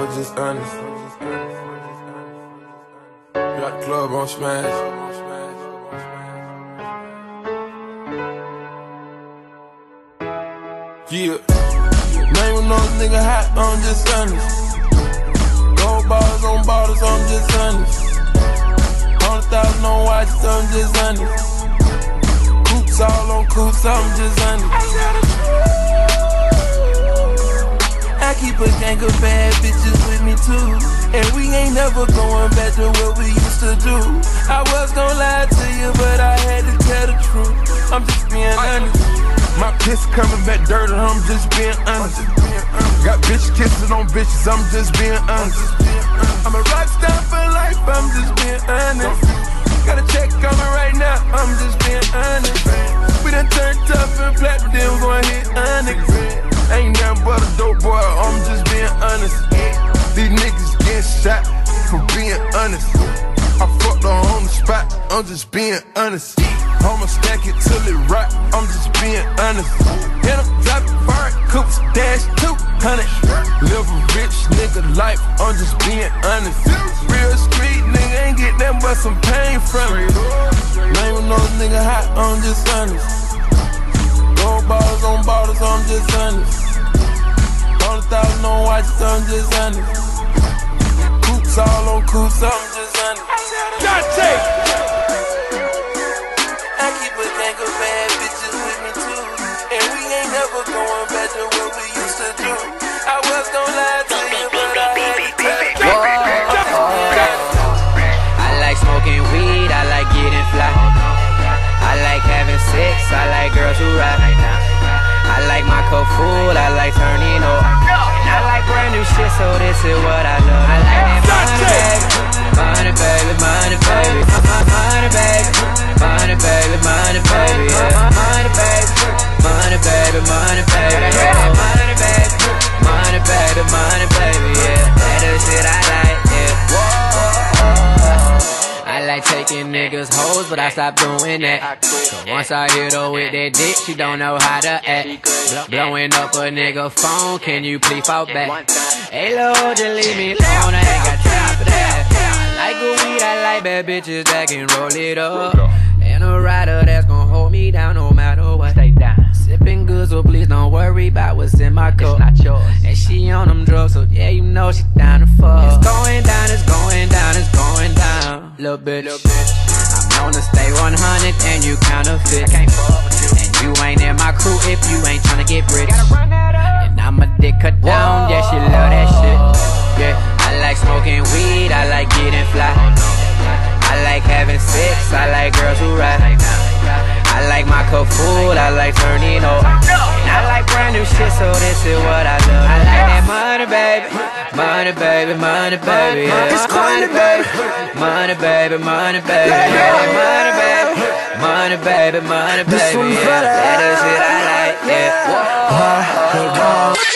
I'm just honest. Got the club on smash. Yeah. Name another nigga hot, I'm just honest. Gold bars on bottles, I'm just honest. 100,000 on watches, I'm just honest. Coops all on coops, I'm just honest. I keep a gang of bad bitches with me too, and we ain't never going back to what we used to do. I was gonna lie to you, but I had to tell the truth. I'm just being honest. My piss coming back dirty, I'm just being honest. Got bitch kissing on bitches, I'm just being honest. I'm a rock star for life, I'm just being honest. Got a check coming right now, I'm just being honest. We done turned tough and flat, but then we gon' hit honest. Ain't nothing but a dope boy, I'm just being honest. These niggas getting shot for being honest. I fucked her on the spot, I'm just being honest. I'ma stack it till it rock, I'm just being honest. Hit em, drop it, fire, coops, dash 200. Live a rich nigga life, I'm just being honest. Real street nigga ain't get nothing but some pain from it. Name another nigga hot, I'm just honest. Gold bars on bottles, I'm just honest. 100,000 on watches, I'm just honest. Coops all on coops, I'm just honest. I keep a gang of bad bitches with me too, and we ain't never going back to what we used to do. I was gonna lie to you, but I had to tell you. I like smoking weed, I like getting fly. I like having sex, I like girls who ride. I like my cup full, I like turning up. And I like brand new shit, so this is what I love. I like that money, baby, money, baby, money, baby, money, baby, money, baby, yeah. Money, baby, money, baby, money, baby, yeah. Money, baby, money, baby, money, baby, yeah. That is shit I like, yeah. I like taking niggas hoes, but I stopped doing that. So once I hit her with that dick, she don't know how to act. Blowing up a nigga phone, can you please fall back? Hey Lord, just leave me alone, I ain't got time for that. I like good weed, I like bad bitches that can roll it up. And a rider that's gon' hold me down no matter what. Stay down. Sipping good, so please don't worry about what's in my cup. It's not yours. And she on them drugs, so yeah, you know she down to fuck. It's going down, it's going down, it's going down. Little bitch, I'm known to stay 100 and you counterfeit. I can't fuck with you. And you ain't in my crew if you ain't tryna get rich. And I'ma dick her down, yeah, she love that shit. Yeah, I like smoking weed, I like getting fly. I like having sex, I like girls who ride. I like my cup full, I like turning up. And I like brand new shit, so this is what I love. I like that money, baby, money, baby, money, baby, yeah. Money, baby, money, baby, money, baby, yeah. Money, baby, money, baby, money, baby, yeah. That is shit I like, yeah.